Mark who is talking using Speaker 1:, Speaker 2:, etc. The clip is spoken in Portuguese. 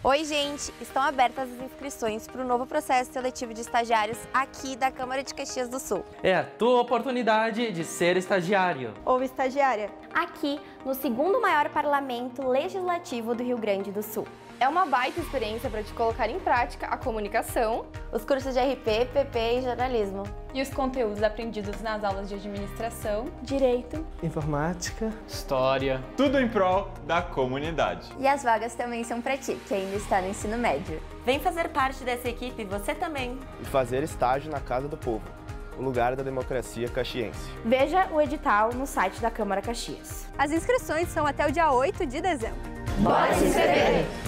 Speaker 1: Oi, gente! Estão abertas as inscrições para o novo processo seletivo de estagiários aqui da Câmara de Caxias do Sul.
Speaker 2: É a tua oportunidade de ser estagiário.
Speaker 3: Ou estagiária.
Speaker 1: Aqui no segundo maior parlamento legislativo do Rio Grande do Sul.
Speaker 3: É uma baita experiência para te colocar em prática a comunicação,
Speaker 1: os cursos de RP, PP e jornalismo.
Speaker 3: E os conteúdos aprendidos nas aulas de administração,
Speaker 1: direito,
Speaker 4: informática,
Speaker 5: história, tudo em prol da comunidade.
Speaker 1: E as vagas também são para ti, que ainda está no ensino médio. Vem fazer parte dessa equipe você também.
Speaker 6: E fazer estágio na Casa do Povo, o lugar da democracia caxiense.
Speaker 1: Veja o edital no site da Câmara Caxias.
Speaker 7: As inscrições são até o dia 8 de dezembro.
Speaker 1: Bora se inscrever!